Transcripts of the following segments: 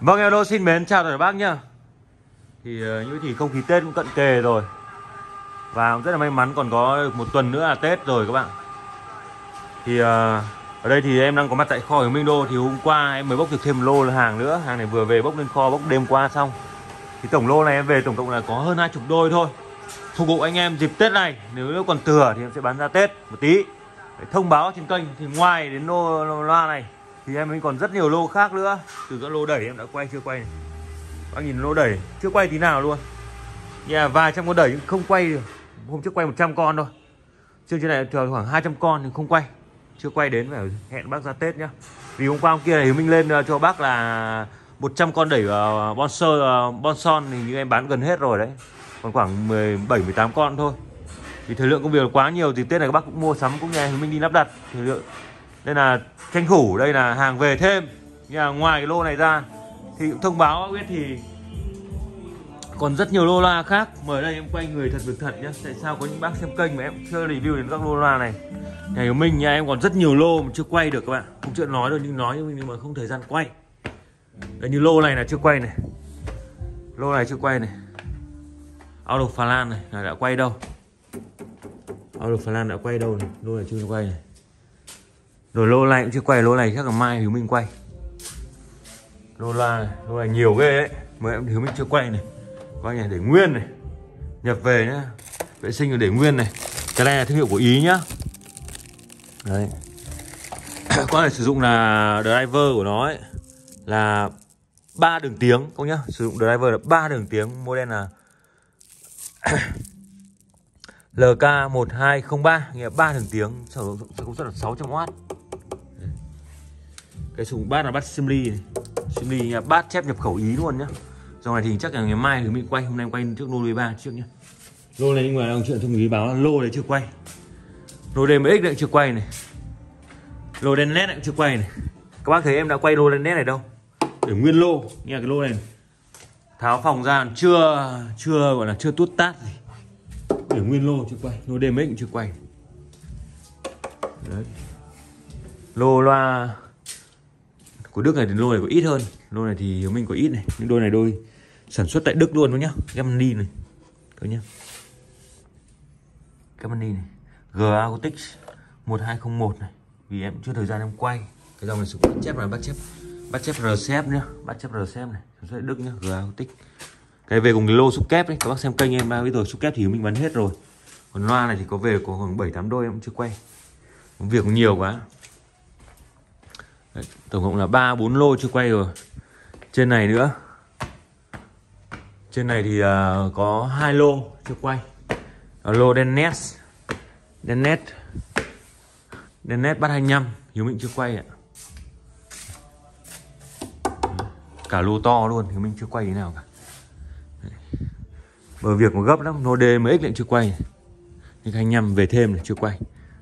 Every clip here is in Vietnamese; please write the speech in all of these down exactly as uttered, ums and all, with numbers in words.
Vâng, hello, xin mến chào tất cả bác nhá. Thì uh, như thì không khí Tết cũng cận kề rồi. Và rất là may mắn còn có được một tuần nữa là Tết rồi các bạn. Thì uh, ở đây thì em đang có mặt tại kho Hiếu Minh Đô. Thì hôm qua em mới bốc được thêm một lô hàng nữa. Hàng này vừa về bốc lên kho, bốc đêm qua xong. Thì tổng lô này em về tổng cộng là có hơn hai chục đôi thôi. Phục vụ anh em dịp Tết này. Nếu còn thừa thì em sẽ bán ra Tết một tí để thông báo trên kênh. Thì ngoài đến lô, lô loa này thì em còn rất nhiều lô khác nữa. Từ các lô đẩy em đã quay chưa quay này. Bác nhìn lô đẩy chưa quay tí nào luôn. Nhà vài trăm con đẩy nhưng không quay được. Hôm trước quay một trăm con thôi. Chương trình này chờ khoảng hai trăm con nhưng không quay. Chưa quay đến, phải hẹn bác ra Tết nhá. Vì hôm qua hôm kia này Hiếu Minh lên cho bác là một trăm con đẩy uh, Bonson, uh, Bonson thì như em bán gần hết rồi đấy. Còn khoảng mười bảy mười tám con thôi. Vì thời lượng công việc là quá nhiều thì Tết này các bác cũng mua sắm cũng nhà Hiếu Minh đi lắp đặt. Thời lượng đây là tranh thủ, đây là hàng về thêm. Nhưng mà ngoài cái lô này ra thì cũng thông báo biết thì còn rất nhiều lô loa khác. Mời đây em quay người thật việc thật nhé. Tại sao có những bác xem kênh mà em chưa review đến các lô loa này. Nhà Hiếu Minh nha, em còn rất nhiều lô mà chưa quay được các bạn. Không chuyện nói đâu nhưng nói nhưng mà không thời gian quay. Đây như lô này là chưa quay này. Lô này chưa quay này. Auto Phà Lan này là đã quay đâu. Auto Phà Lan đã quay đâu này. Lô này chưa quay này. Rồi lô này cũng chưa quay, lô này chắc là mai Hiếu Minh quay. Lô la này, lô này nhiều ghê ấy. Mà em Hiếu Minh chưa quay này. Coi này để nguyên này. Nhập về nhá. Vệ sinh rồi để nguyên này. Cái này là thương hiệu của Ý nhá. Đấy. Con này sử dụng là driver của nó ấy là ba đường tiếng không nhá. Sử dụng driver là ba đường tiếng, model là L K một hai không ba, nghĩa là ba đường tiếng, sử dụng công suất là sáu trăm oát. Cái súng bát là bát Simli này. Simli là bát chép nhập khẩu Ý luôn nhá. Dòng này thì chắc là ngày mai thì mình quay, hôm nay em quay trước lô đê ba trước nhá. Lô này nhưng mà ông chuyện thông lý báo là lô này chưa quay. Lô đê em ích lại chưa quay này. Lô đen nét lại chưa quay này. Các bác thấy em đã quay lô đen nét này đâu. Để nguyên lô, nghe cái lô này, này. Tháo phòng ra chưa chưa gọi là chưa tút tát gì. Để nguyên lô chưa quay, lô đê em ích cũng chưa quay. Đấy. Lô loa của Đức này thì lô này có ít hơn. Lô này thì Hiếu Minh có ít này. Nhưng đôi này đôi sản xuất tại Đức luôn đó nhá. Germany này. Coi nhá. Germany này. G Acoustic một hai không một này. Vì em chưa thời gian em quay. Cái dòng này sử dụng bắt chép là bắt chép. Bắt chép rờ xê ép nhá. Bắt chép rờ xê ép này. Sản xuất tại Đức nhá. G Acoustic. Cái về cùng cái lô xúc kép đấy. Các bác xem kênh em bao biết rồi. Xúc kép thì Hiếu Minh bán hết rồi. Còn loa này thì có về có khoảng bảy tám đôi em cũng chưa quay. Việc cũng nhiều quá. Đấy, tổng cộng là ba bốn lô chưa quay rồi. Trên này nữa. Trên này thì uh, có hai lô chưa quay. Ở lô đen nét. Đen nét. Đen nét bắt hai mươi lăm, Hiếu Minh chưa quay ạ. Cả lô to luôn, Hiếu Minh chưa quay thế nào cả. Bởi việc nó gấp lắm, lô đê em ích lại chưa quay. Nhưng hai mươi lăm về thêm này chưa quay.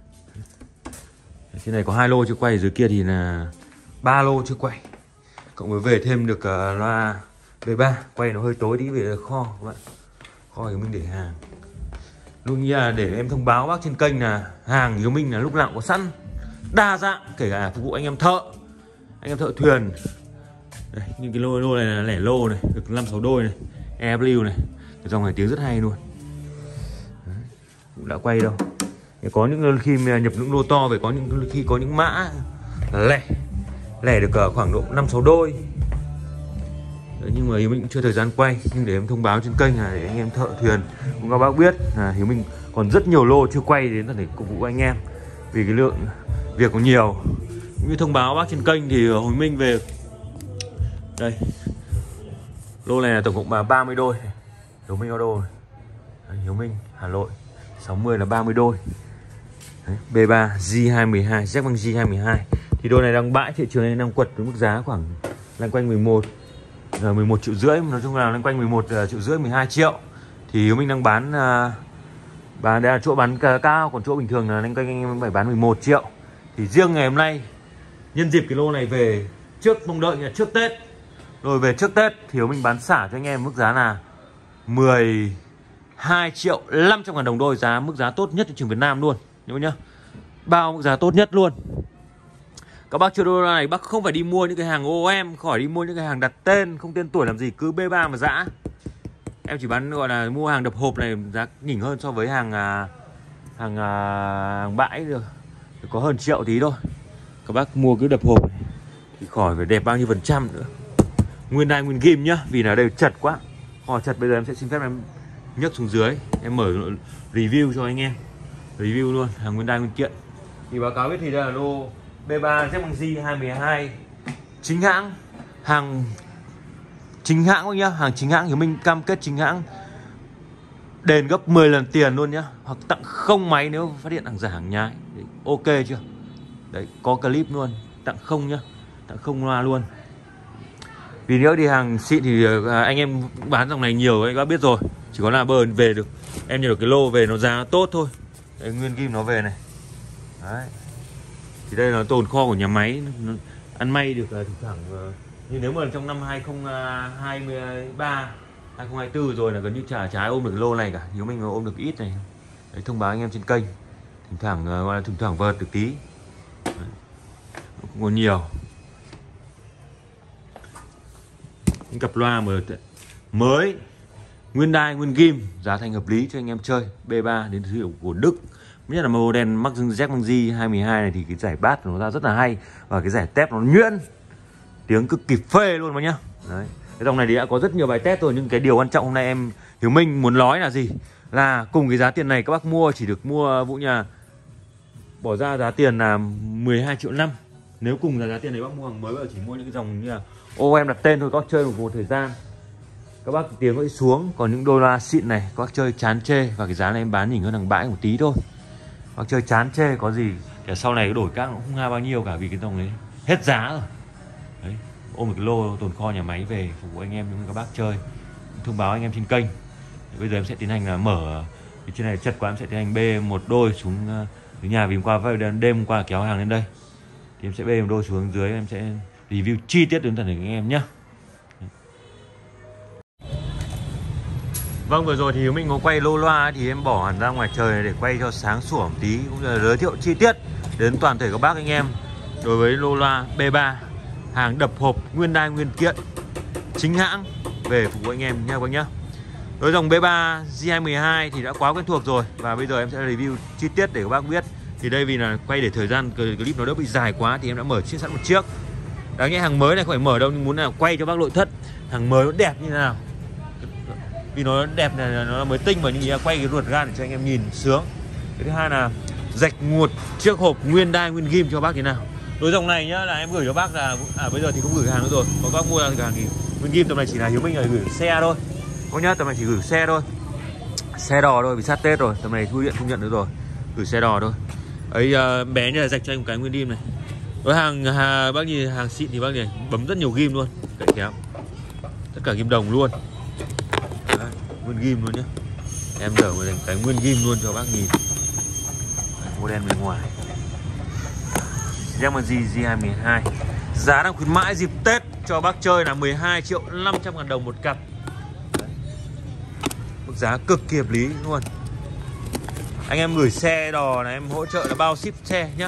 Trên này có hai lô chưa quay, dưới kia thì là ba lô chưa quay. Cộng với về thêm được uh, loa vê ba. Quay nó hơi tối tí về kho các bạn. Kho Hiếu Minh để hàng. Luôn như là để em thông báo bác trên kênh là hàng Hiếu Minh là lúc nào cũng có sẵn, đa dạng, kể cả phục vụ anh em thợ, anh em thợ thuyền. Đây, những cái lô lô này là lẻ lô này, được năm sáu đôi này, e vê này. Cái dòng này tiếng rất hay luôn. Đấy, cũng đã quay đâu. Có những khi nhập những lô to về, có những khi có những mã lẻ lẻ được khoảng độ năm sáu đôi. Đấy, nhưng mà Hiếu Minh cũng chưa thời gian quay, nhưng để em thông báo trên kênh là để anh em thợ thuyền cũng các bác biết là Hiếu Minh còn rất nhiều lô chưa quay đến để phục vụ anh em. Vì cái lượng việc có nhiều. Cũng như thông báo bác trên kênh thì Hiếu Minh về đây. Lô này là tổng cộng là ba mươi đôi. Hiếu Minh Auto này. Đấy, Hiếu Minh Hà Nội sáu mươi là ba mươi đôi. Đấy, B ba G hai một hai, Jack bằng G hai một hai. Thì đôi này đang bãi thị trường này đang quật với mức giá khoảng loanh quanh mười một mười một triệu rưỡi, nói chung là loanh quanh mười một triệu rưỡi, mười hai triệu. Thì Hiếu Minh đang bán uh, bán đây là chỗ bán cao, còn chỗ bình thường là loanh quanh anh em phải bán mười một triệu. Thì riêng ngày hôm nay nhân dịp cái lô này về trước, mong đợi là trước Tết. Rồi về trước Tết thì Hiếu Minh bán xả cho anh em mức giá là mười hai triệu năm trăm ngàn đồng đôi, giá mức giá tốt nhất thị trường Việt Nam luôn. Nhớ nhá. Bao mức giá tốt nhất luôn. Các bác chơi đô la này bác không phải đi mua những cái hàng o em, khỏi đi mua những cái hàng đặt tên không tên tuổi làm gì, cứ bê ba mà dã. Em chỉ bán gọi là mua hàng đập hộp này giá nhỉnh hơn so với hàng hàng, hàng bãi được, có hơn triệu tí thôi. Các bác mua cứ đập hộp này thì khỏi phải đẹp bao nhiêu phần trăm nữa. Nguyên đai nguyên ghim nhá, vì là đây chật quá. Khỏi chật bây giờ em sẽ xin phép em nhấc xuống dưới, em mở review cho anh em. Review luôn, hàng nguyên đai nguyên kiện. Thì báo cáo biết thì đây là lô bê ba Z bằng G hai một hai chính hãng, hàng chính hãng nhá, hàng chính hãng. Hiếu Minh cam kết chính hãng, đền gấp mười lần tiền luôn nhá, hoặc tặng không máy nếu phát hiện hàng giả hàng nhái. Đấy, ok chưa? Đấy, có clip luôn, tặng không nhá, tặng không loa luôn. Vì nếu đi hàng xịn thì anh em bán dòng này nhiều anh bác biết rồi, chỉ có là bờ về được em nhận được cái lô về nó giá tốt thôi. Đấy, nguyên kim nó về này. Đấy. Thì đây là tồn kho của nhà máy, nó ăn may được thỉnh thoảng. Nhưng nếu mà trong năm hai không hai ba, hai không hai tư rồi là gần như chả trái ôm được cái lô này cả. Nếu mình ôm được ít này. Đấy, thông báo anh em trên kênh. Thỉnh thoảng gọi là thỉnh thoảng vợt được tí. Đấy. Không có nhiều. Những cặp loa mà mới, nguyên đai, nguyên ghim, giá thành hợp lý cho anh em chơi. bê ba đến thương hiệu của Đức. Nhất là model Max Z bằng G hai một hai này thì cái giải bass nó ra rất là hay, và cái giải tép nó nhuyễn, tiếng cực kỳ phê luôn mà nhá. Đấy. Cái dòng này thì đã có rất nhiều bài test rồi, nhưng cái điều quan trọng hôm nay em Hiếu Minh muốn nói là gì? Là cùng cái giá tiền này các bác mua chỉ được mua Vũ nhà bỏ ra giá tiền là mười hai triệu năm. Nếu cùng là giá tiền này bác mua hàng mới, chỉ mua những cái dòng như là ô em đặt tên thôi, các bác chơi một, một thời gian các bác tiếng nó xuống. Còn những đô la xịn này các bác chơi chán chê, và cái giá này em bán nhỉnh hơn hàng bãi một tí thôi. Bác chơi chán chê có gì để sau này đổi các nó cũng không ha bao nhiêu cả, vì cái dòng đấy hết giá rồi. Đấy, ôm được cái lô tồn kho nhà máy về phục vụ anh em những các bác chơi. Thông báo anh em trên kênh. Bây giờ em sẽ tiến hành là mở, vì trên này chật quá em sẽ tiến hành bê một đôi xuống dưới nhà, vì hôm qua đêm qua kéo hàng lên đây thì em sẽ bê một đôi xuống dưới, em sẽ review chi tiết đến tận anh em nhé. Vâng, vừa rồi thì Hiếu Minh có quay lô loa thì em bỏ hẳn ra ngoài trời này để quay cho sáng sủa một tí, cũng như là giới thiệu chi tiết đến toàn thể các bác anh em đối với lô loa bê ba, hàng đập hộp, nguyên đai nguyên kiện, chính hãng về phục vụ anh em nha các bác nhá. Đối dòng bê ba G hai một hai thì đã quá quen thuộc rồi, và bây giờ em sẽ review chi tiết để các bác biết. Thì đây vì là quay để thời gian clip nó đỡ bị dài quá thì em đã mở chiếc sẵn một chiếc. Đáng nhẽ hàng mới này không phải mở đâu, nhưng muốn là quay cho bác nội thất hàng mới nó đẹp như thế nào, vì nó đẹp này, nó mới tinh mà, nhưng quay cái ruột gan để cho anh em nhìn sướng. Cái thứ hai là rạch một chiếc hộp nguyên đai nguyên ghim cho bác thế nào. Đối dòng này nhá là em gửi cho bác là à bây giờ thì không gửi hàng nữa rồi, có bác mua hàng thì nguyên ghim tầm này chỉ là Hiếu Minh là gửi xe thôi. Có nhá, tầm này chỉ gửi xe thôi, xe đò thôi, vì sát Tết rồi, tầm này thu điện không nhận nữa rồi, gửi xe đò thôi. Ấy uh, bé như là rạch cho anh một cái nguyên ghim này. Với hàng hà, bác nhìn hàng xịn thì bác nhìn bấm rất nhiều ghim luôn, cậy kéo tất cả ghim đồng luôn. Đấy, nguyên ghim luôn nhé. Em dở một cái nguyên ghim luôn cho bác nhìn. Model bên ngoài Yamaha G hai một hai, giá đang khuyến mãi dịp Tết cho bác chơi là mười hai triệu năm trăm ngàn đồng một cặp. Đấy. Mức giá cực kỳ hợp lý luôn. Anh em gửi xe đò này em hỗ trợ là bao ship xe nhá.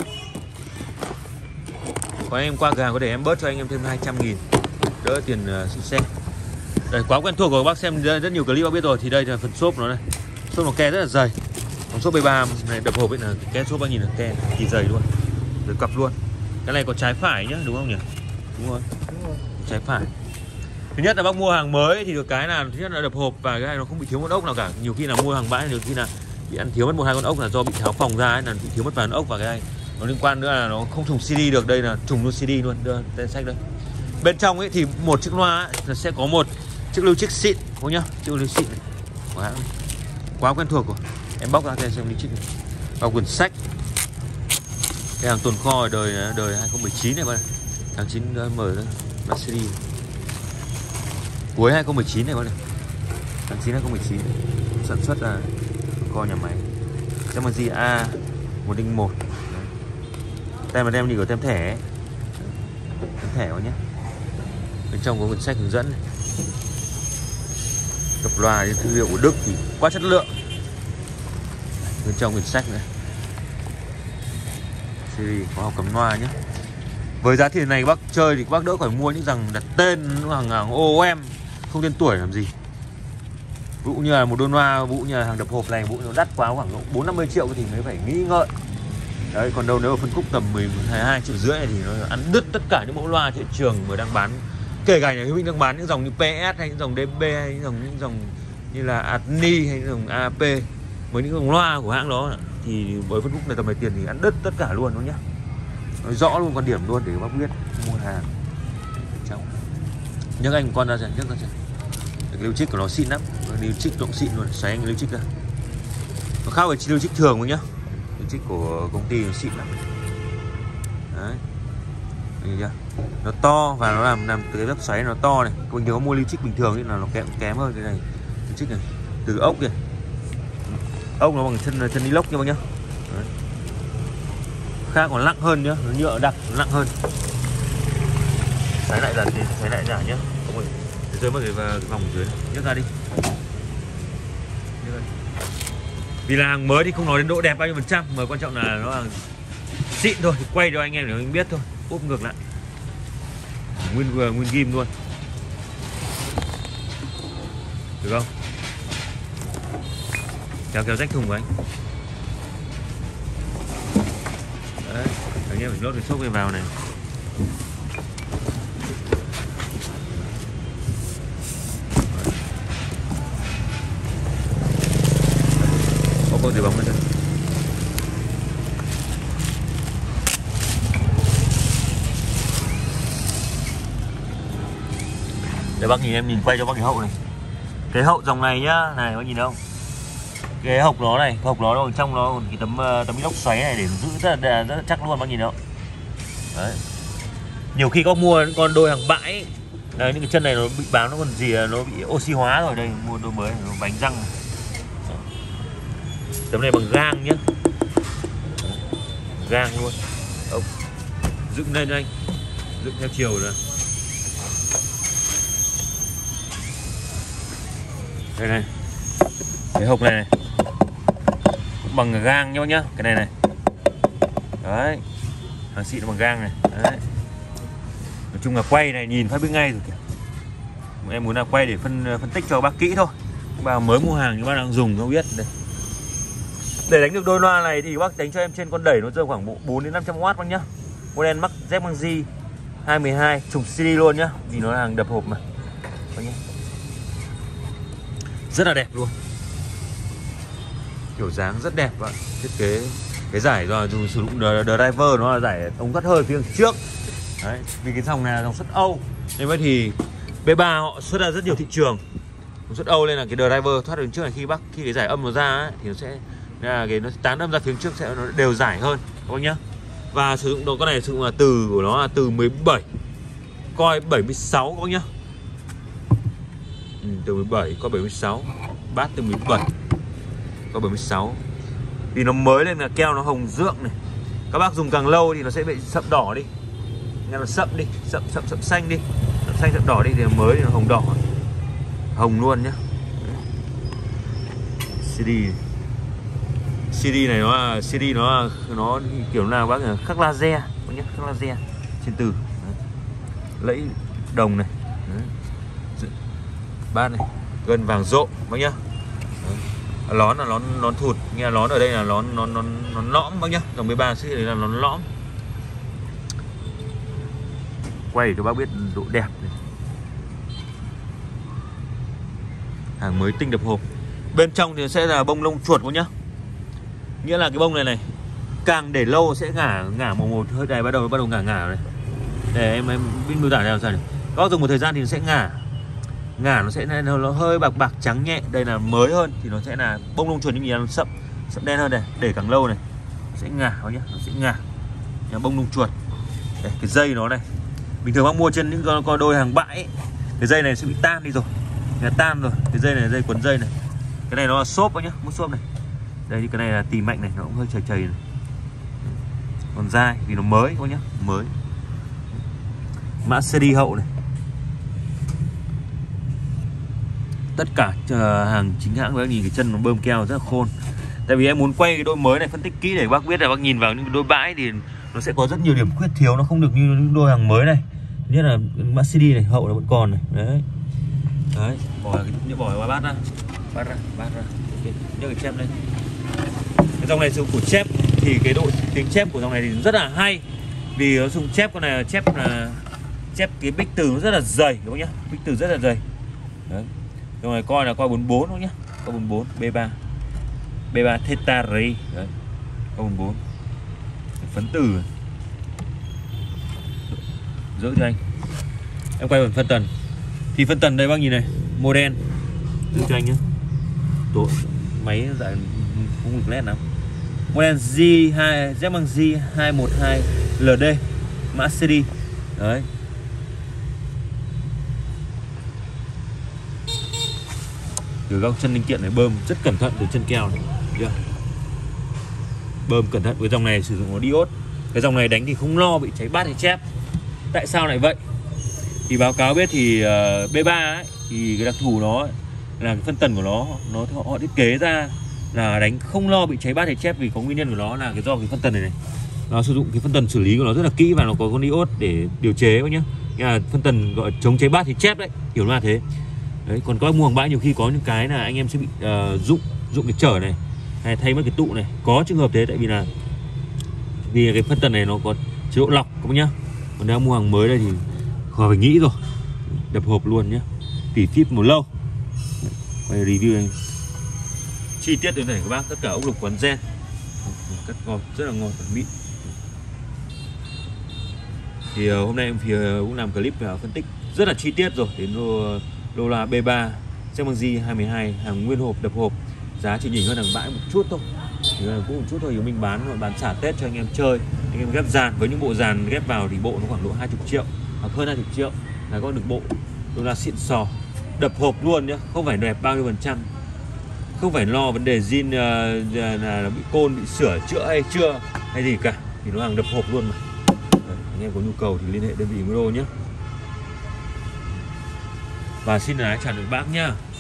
Còn anh em qua cửa hàng có thể em bớt cho anh em thêm hai trăm nghìn, đỡ tiền uh, ship xe. Đây, quá quen thuộc rồi, bác xem rất nhiều clip bác biết rồi. Thì đây là phần xốp nó này, xốp nó ke rất là dày. Còn xốp bê ba này đập hộp ấy là ke xốp bác nhìn là ke kỳ dày luôn, rồi cặp luôn. Cái này có trái phải nhá, đúng không nhỉ? Đúng rồi, đúng rồi. Trái phải. Thứ nhất là bác mua hàng mới thì được cái là thứ nhất là đập hộp, và cái này nó không bị thiếu một ốc nào cả. Nhiều khi là mua hàng bãi, nhiều khi là bị ăn thiếu mất một hai con ốc là do bị tháo phòng ra ấy, là bị thiếu mất vài con ốc. Và cái này nó liên quan nữa là nó không trùng xê đê được, đây là trùng luôn xê đê luôn. Đưa tên sách đây. Bên trong ấy thì một chiếc loa ấy, là sẽ có một chiếc lưu chiếc xịn, không nhá, chiếc lưu xịn này. Quá, quá quen thuộc rồi. Em bóc ra xem lưu chiếc này. Và quyển sách. Cái hàng tồn kho đời đời hai không một chín này bạn. Tháng chín mở ra là xê đê. Cuối hai không một chín này bạn này. Tháng chín hai không một chín. Sản xuất là kho nhà máy. Yamaha A một không một. Tem mà đem đi của tem thẻ ấy. Tem thẻ quá nhé. Bên trong có quyển sách hướng dẫn này. Cặp loa thương hiệu của Đức thì quá chất lượng. Bên trong quyển sách này, xê đê khóa học cắm loa nhé. Với giá tiền này bác chơi thì bác đỡ phải mua những dòng đặt tên hàng hàng ô em không tên tuổi làm gì. Vụ như là một đôi loa, vụ như là hàng đập hộp này, vụ nó đắt quá khoảng bốn năm mươi triệu thì mới phải nghĩ ngợi. Đấy, còn đâu nếu mà phân khúc tầm mười hai triệu rưỡi này thì nó ăn đứt tất cả những mẫu loa thị trường mà đang bán. Kể cả nhà mình đang bán những dòng như pê ét hay những dòng đê bê hay những dòng những dòng như là Adni hay những dòng a pê, với những dòng loa của hãng đó thì với phân khúc này tầm này tiền thì ăn đứt tất cả luôn đó nhá. Nói rõ luôn quan điểm luôn để bác biết mua hàng. Cháu nhấc anh con ra xem, nhấc ra xem. Cái lưu trích của nó xịn lắm, lưu trích nó cũng xịn luôn, xoáy anh lưu trích ra. Nó khác với lưu trích thường thôi nhá. Lưu trích của công ty nó xịn lắm. Đấy. Nhìn chưa? Nó to và nó làm làm từ cái lớp xoáy nó to này. Bình thường có mua lưu trích bình thường thì là nó kém kém hơn cái này. Lưu trích này từ ốc kìa. Ốc nó bằng chân chân inox nha bác nhá. Đấy. Khác còn nặng hơn nhá, nó nhựa đặc nó nặng hơn. Xoáy lại dần thì xoáy lại giả nhá. Không ơi. Rơi mất cái, cái vòng dưới này. Nhấc ra đi. Nhấc ra. Vì là hàng mới thì không nói đến độ đẹp bao nhiêu phần trăm, mà quan trọng là nó là xịn thôi, thì quay cho anh em để anh biết thôi. Úp ngược lại. Nguyên vừa nguyên ghim luôn. Được không? Kéo kéo rách thùng của anh. Đấy, anh em phải lốt cái xốp này vào này. Có cô gì bóng lên đây. Để bác nhìn em nhìn quay cho bác cái hậu này. Cái hậu dòng này nhá, này bác nhìn thấy không? Cái hộc nó này, hộc nó đâu trong nó cái tấm tấm inox xoáy này để giữ rất là, rất là chắc luôn bác nhìn thấy không? Đấy. Nhiều khi có mua những con đôi hàng bãi. Đấy, những cái chân này nó bị bám, nó còn gì nó bị oxy hóa rồi. Đây mua đôi mới, nó bánh răng. Đấy. Tấm này bằng gang nhá. Đấy. Gang luôn. Ông dựng lên cho anh. Dựng theo chiều rồi. Đây này. Cái hộc này này bằng gang nhau nhá, cái này này. Đấy. Hàng xịn bằng gang này. Đấy. Nói chung là quay này nhìn phát biết ngay rồi kìa. Em muốn là quay để phân phân tích cho bác kỹ thôi. Bà mới mua hàng nhưng bác đang dùng không biết đây. Để đánh được đôi loa này thì bác đánh cho em trên con đẩy nó rơi khoảng bốn đến năm trăm oát bác nhá. Model Max Z bằng G hai một hai trùng xê đê luôn nhá, vì nó là hàng đập hộp mà. Bác nhá. Rất là đẹp luôn. Kiểu dáng rất đẹp bạn. Thiết kế cái giải rồi dùng sử dụng driver nó là giải ống thoát hơi phía trước. Đấy, vì cái dòng này là dòng xuất Âu nên vậy thì bê ba họ xuất ra rất nhiều thị trường xuất Âu, nên là cái driver thoát đứng trước này khi bắc khi cái giải âm nó ra ấy, thì nó sẽ là cái nó tán âm ra phía trước sẽ nó đều giải hơn các bác nhá. Và sử dụng độ con này sử dụng là từ của nó là từ mười bảy coi bảy mươi sáu các bác nhá. Ừ, từ mười bảy coi bảy mươi sáu, bát từ mười bảy coi bảy mươi sáu. Vì nó mới nên là keo nó hồng rượng này. Các bác dùng càng lâu thì nó sẽ bị sậm đỏ đi. Nghe là sậm đi, sậm sậm sậm xanh đi. Sậm xanh sậm đỏ đi thì mới thì nó hồng đỏ. Hồng luôn nhá. xê đê xê đê này nó là xê đê nó là, nó kiểu nào bác là khắc laser, bác nhá, khắc laser trên từ. Đấy. Lẫy đồng này. Đấy. Bát này, gân vàng rộ bác nhá. Đấy. Lón là lón lón thụt, nghe lón ở đây là lón lón lón lón lõm bác nhá. Dòng bê ba sẽ là lón lõm. Quay để cho bác biết độ đẹp này. Hàng mới tinh đập hộp. Bên trong thì sẽ là bông lông chuột của nhá. Nghĩa là cái bông này này càng để lâu sẽ ngả ngả một một hơi này bắt đầu bắt đầu ngả ngả này. Để em em biết miêu tả làm sao này. Các bác dùng một thời gian thì nó sẽ ngả. Ngả nó sẽ nó, nó hơi bạc bạc trắng nhẹ. Đây là mới hơn thì nó sẽ là bông lông chuột, nhưng nhìn nó sậm sậm đen hơn này. Để càng lâu này nó sẽ ngả nhá, nó sẽ ngả. Nhà bông lông chuột. Đây, cái dây nó này. Bình thường bác mua trên những con, con đôi hàng bãi ấy, cái dây này sẽ bị tan đi rồi. Nó tan rồi. Cái dây này là dây quấn dây này. Cái này nó là xốp nhá, mút xốp này. Đây cái này là tì mạnh này, nó cũng hơi chảy chảy này. Còn dai vì nó mới các nhá, mới. Mã xê đê hậu này. Tất cả uh, hàng chính hãng bác nhìn cái chân nó bơm keo rất là khôn. Tại vì em muốn quay cái đôi mới này phân tích kỹ để bác biết là bác nhìn vào những đôi bãi thì nó sẽ có rất nhiều điểm khuyết thiếu, nó không được như những đôi hàng mới này. Nhất là mã xê đê này, hậu là vẫn còn này. Đấy. Đấy, bỏ cái nhựa bỏ vào bát ra. Bát ra, bát ra. Ok, nhớ cái chép đây. Cái dòng này dùng của chép thì cái độ tiếng chép của dòng này thì rất là hay. Vì nó dùng chép con này là chép là chép cái bích từ nó rất là dày đúng không nhá? Bích từ rất là dày. Đấy. Dòng này coi là coi bốn mươi bốn đúng không nhá? Coi bốn mươi bốn B ba. B ba Theta Ray. Đấy. Coi bốn mươi bốn. Phấn từ. Giữ cho anh. Em quay phần phân tần. Thì phân tần đây bác nhìn này, model. Giữ cho anh nhé. Tổ máy giải không được led lắm. Model G hai Z bằng G hai một hai L D mã xê đê. Đấy. Từ góc chân linh kiện này bơm rất cẩn thận từ chân keo này. Chưa? Bơm cẩn thận. Với dòng này sử dụng có diode. Cái dòng này đánh thì không lo bị cháy bát hay chép. Tại sao lại vậy? Thì báo cáo biết thì uh, B ba ấy, thì cái đặc thù nó ấy, là cái phân tần của nó nó họ thiết kế ra là đánh không lo bị cháy bát hay chép, vì có nguyên nhân của nó là cái do cái phân tần này này nó sử dụng cái phân tần xử lý của nó rất là kỹ và nó có con diode để điều chế nhá. Như là phân tần gọi chống cháy bát hay chép đấy, hiểu là thế. Đấy, còn các mua hàng bãi nhiều khi có những cái là anh em sẽ bị uh, dụng dụng cái chở này hay thay mất cái tụ này, có trường hợp thế. Tại vì là vì cái phân tần này nó có chế độ lọc các bác nhá. Còn nếu mua hàng mới đây thì khỏi phải nghĩ rồi, đập hộp luôn nhé. Tỉ phíp một lâu. Quay review anh chi tiết đến này các bác, tất cả ốc lục quán gen cắt ngon, rất là ngon và mịn. Thì uh, hôm nay em thì uh, cũng làm clip và phân tích rất là chi tiết rồi đến lô, lô la B ba Z bằng G hai một hai hàng nguyên hộp đập hộp, giá chỉ nhỉnh hơn hàng bãi một chút thôi, thì cũng một chút thôi. Nếu mình bán bán xả Tết cho anh em chơi, anh em ghép dàn với những bộ dàn ghép vào thì bộ nó khoảng độ hai mươi triệu hoặc hơn hai mươi triệu là có được bộ lô la xịn sò đập hộp luôn nhá, không phải đẹp bao nhiêu phần trăm, không phải lo vấn đề zin uh, là, là bị côn, bị sửa chữa hay chưa hay gì cả, thì nó hàng đập hộp luôn mà. Đấy, anh em có nhu cầu thì liên hệ đơn vị Miro nhé. Và xin lái chào được bác nhá.